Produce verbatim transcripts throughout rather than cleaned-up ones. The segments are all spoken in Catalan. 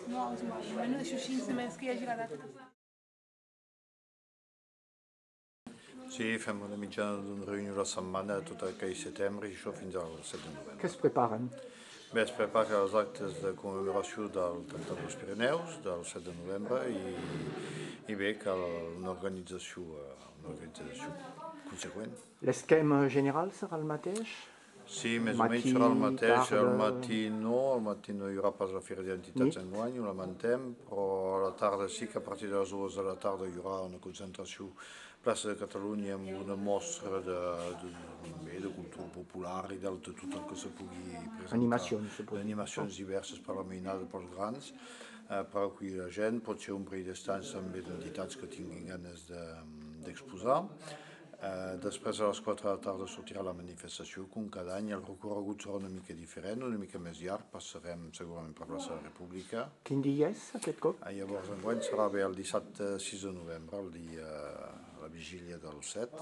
No, insomma, almeno d'això quinze mesos que hi hagi la data. Sí, fem una mitjana d'una reunió a la setmana tot aquell setembre i això fins al set de novembre. Què es preparen? Bé, es prepara els actes de commemoració del Tractat dels Pirineus del set de novembre i, i bé, cal una organització, una organització conseqüent. L'esquema general serà el mateix? Sí, més matí, o menys serà el mateix. tarda... Al matí no, al matí no hi haurà pas la Fira d'Identitats enguany, ho lamentem, però a la tarda sí que a partir de les dues de la tarda hi haurà una concentració a plaça de Catalunya amb una mostra de, de, bé, de cultura popular i de tot el que se pugui presentar. Animacions, suposo. Animacions diverses per la mainada pels grans, eh, per acollir la gent, pot ser un parell d'estants també d'entitats que tinguin ganes d'exposar. De, Uh, després a les quatre de la tarda sortirà la manifestació, com cada any el recorregut serà una mica diferent, una mica més llarg, passarem segurament per la plaça de la República. Quin dia és aquest cop? Uh, llavors enguany serà bé el dissabte sis de novembre, el dia, la vigília del set,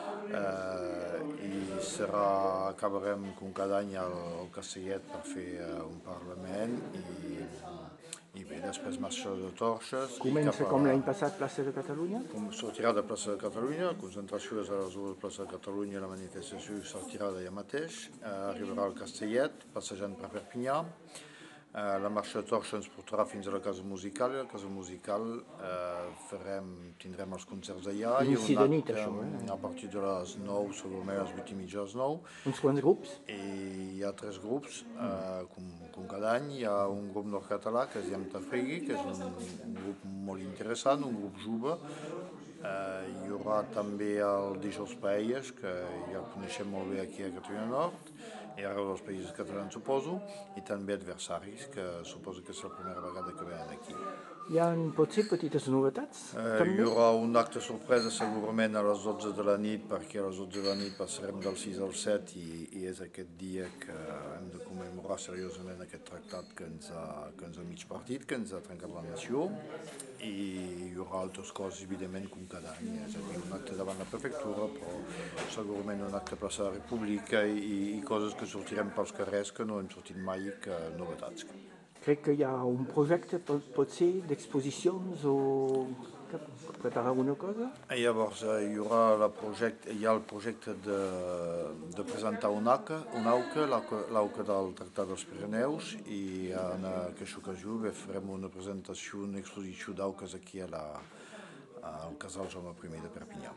uh, i serà, acabarem com cada any al, al Castellet per fer uh, un Parlament i i bé, després marxa de torxes. Comença com l'any passat, plaça de Catalunya? Com sortirà de plaça de Catalunya, la concentració és a les dues de plaça de Catalunya, la manifestació sortirà d'allà mateix, eh, arribarà al Castellet, passejant per Perpinyà. Eh, la marxa de torxa ens portarà fins a la Casa Musical, i a la Casa Musical eh, farem, tindrem els concerts allà. Inici de nit, això, eh? A partir de les nou, segurament a les vuit i mitja, a les nou. Uns quants grups? I hi ha tres grups, eh, com, com cada any. Hi ha un grup nord-català que es diu Tafrigui, que és un, un grup molt interessant, un grup jove. Eh, hi haurà també el Dijous Paelles, que ja el coneixem molt bé aquí a Catalunya Nord, i arreu dels països catalans, suposo, i també Adversaris, que suposo que és la primera vegada que venen aquí. Hi ha potser petites novetats? Eh, hi haurà un acte sorpresa segurament a les dotze de la nit, perquè a les dotze de la nit passarem del sis al set i, i és aquest dia que hem de commemorar seriosament aquest tractat que ens ha, que ens ha mig partit, que ens ha trencat la nació, i hi haurà altres coses, evidentment, com cada any. És a dir, un acte davant la prefectura, però segurament un acte a plaça de la República i, i coses que sortirem pels carrers que no hem sortit mai, que novetats. Crec que hi ha un projecte, potser, d'exposicions o que preparar alguna cosa? I llavors hi haurà la projecte, hi ha el projecte de, de presentar un AUCA, un AUCA, l'AUCA del Tractat dels Pirineus, i en aquesta ocasió farem una presentació, una exposició d'AUCAs aquí a la, al Casal Jaume primer de Perpinyà.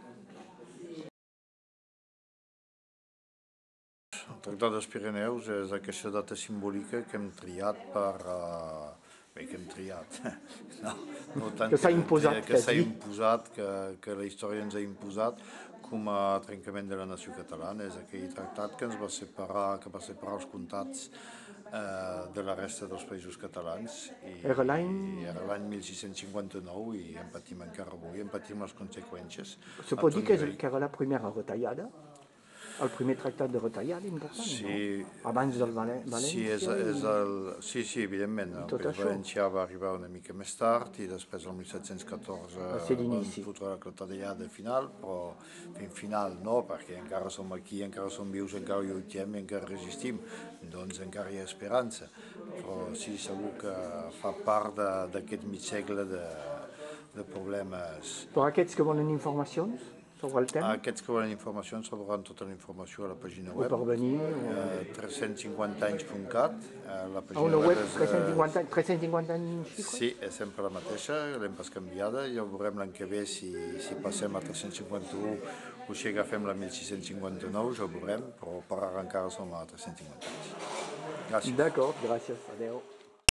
El Tractat dels Pirineus és aquesta data simbòlica que hem triat per... Uh, bé, que hem triat. No, no tant que s'ha imposat. Que s'ha imposat, que, que la història ens ha imposat com a trencament de la nació catalana. És aquell tractat que ens va separar, que va separar els comtats uh, de la resta dels països catalans. I, era l'any? Era l'any mil sis-cents cinquanta-nou i en patim encara avui, en patim les conseqüències. Se pot dir que, que era la primera retallada? El primer tractat de retallada important, sí, no? Abans del València? Sí, és, és el, sí, sí, evidentment. El País Valencià va arribar una mica més tard i després el mil set-cents catorze van fotre la clatellada final, però fin final no, perquè encara som aquí, encara som vius, encara lluitem i encara resistim, doncs encara hi ha esperança. Però sí, segur que fa part d'aquest mig segle de, de problemes. Per aquests que volen informacions sobre el tema? Aquests que volen informacions trobaran tota la informació a la pàgina web. O per venir? Eh, tres-cents cinquanta anys punt cat. Eh, la a una web, tres-cents cinquanta, tres-cents cinquanta anys xifres? Sí, és sempre la mateixa, l'hem pas canviada. Ja veurem l'any que ve si, si passem a tres-cents cinquanta-u o si agafem la mil sis-cents cinquanta-nou, ja ho veurem, però per ara encara som a tres-cents cinquanta anys. Gràcies. D'acord, gràcies. Adéu.